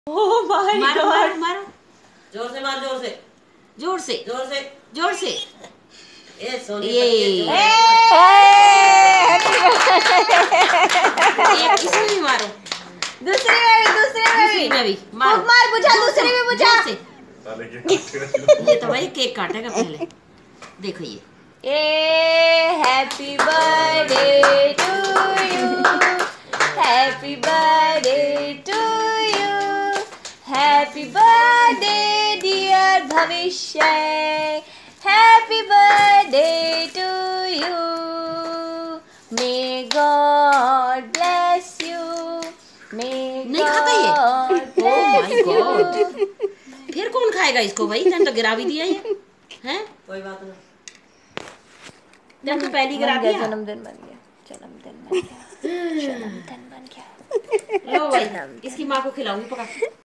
Oh my मारो God, मारो मारो, जोर से मार, जोर से जोर से जोर से जोर से। ये सोनी ये इसमें भी मारो, दूसरी में भी मारो, मार, बुझा, दूसरी में बुझा। जोर से। ये तो भाई केक काटेगा पहले, देखो ये happy birthday to you, happy birthday to you, happy birthday dear Bhavishya, happy birthday to you, may god bless you, मे नहीं खाता ये। ओह माय गॉड, फिर कौन खाएगा इसको भाई? तैने तो गिरा भी दिया ये, हैं? कोई बात नहीं। तैने तो पहली गिरा दिया। जन्मदिन बन गया, जन्मदिन बन गया, जन्मदिन बन गया। लो भाई, इसकी माँ को खिलाऊंगी, पका।